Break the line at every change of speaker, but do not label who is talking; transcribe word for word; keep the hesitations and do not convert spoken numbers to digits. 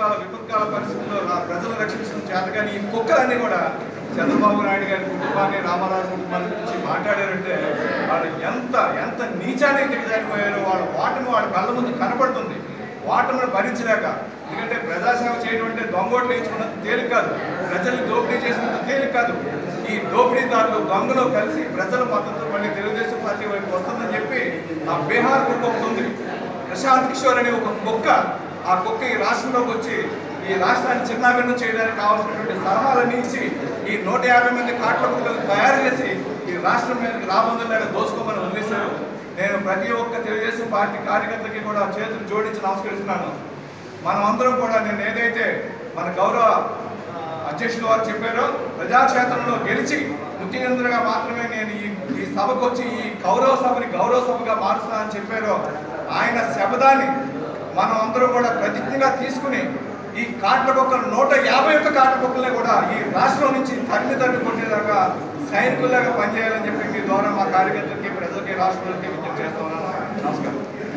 విపత్కాల విపత్కాల పరిస్థితుల్లో ప్రజలు రక్షించడం చేతగాని ఈ కుక్కలన్నీ కూడా చంద్రబాబు నాయుడు గారి కుటుంబాన్ని రామారావు కుటుంబాన్ని గురించి మాట్లాడారంటే వాళ్ళు ఎంత ఎంత నీచానికి దిగజారిపోయారో వాళ్ళ ఓటమి వాళ్ళ కళ్ళ ముందు కనపడుతుంది. ఓటమిని భరించలేక, ఎందుకంటే ప్రజాసేవ చేయడం అంటే దొంగోట్లు వేయించుకున్నంత తేలిక కాదు, ప్రజల్ని దోపిడీ చేసినంత తేలిక కాదు. ఈ దోపిడీదారులు దొంగలు కలిసి ప్రజల మద్దతు మళ్ళీ తెలుగుదేశం పార్టీ వైపు వస్తుందని చెప్పి ఆ బీహార్ కుక్క ఒకటి ఉంది, ప్రశాంత్ కిషోర్ అనే ఒక కుక్క. ఆ కుక్క ఈ రాష్ట్రంలోకి వచ్చి ఈ రాష్ట్రాన్ని చిన్నాభిన్నం చేయడానికి కావాల్సినటువంటి సలహాలన్నీ ఇచ్చి ఈ నూట యాభై మంది కాట్ల కుక్కలను తయారు చేసి ఈ రాష్ట్రం మీదకి రాబందులాగా దోసుకోమని వదిలేశారు. నేను ప్రతి ఒక్క తెలుగుదేశం పార్టీ కార్యకర్తకి కూడా చేతులు జోడించి నమస్కరిస్తున్నాను. మనం అందరం కూడా నేను ఏదైతే మన గౌరవ అధ్యక్షులు వారు చెప్పారో ప్రజాక్షేత్రంలో గెలిచి ముఖ్యమంత్రిగా మాత్రమే నేను ఈ ఈ సభకు వచ్చి ఈ గౌరవ సభని గౌరవ సభగా మారుస్తానని చెప్పారో ఆయన శబ్దాన్ని మనం అందరం కూడా ప్రతిజ్ఞగా తీసుకుని ఈ కాట్ల కుక్కలు నూట యాభై ఒక్క కాట్ల కుక్కలే కూడా ఈ రాష్ట్రం నుంచి తరిమి తరిమి కొట్టేదాకా సైనికుల్లాగా పనిచేయాలని చెప్పి మీ ద్వారా మా కార్యకర్తలకి ప్రజలకి రాష్ట్రాలకి విజ్ఞప్తి చేస్తున్నాను. నమస్కారం.